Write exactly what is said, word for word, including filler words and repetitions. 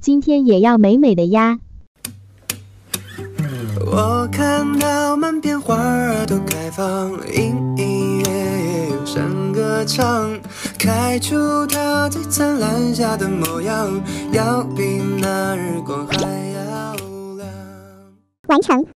今天也要美美的呀。 我看到满边花儿都开放，隐隐约约有声歌唱，开出它最灿烂下的模样，要比那日光还要亮。 完成。